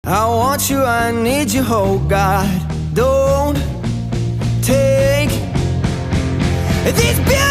I want you, I need you, oh God. Don't take these bills.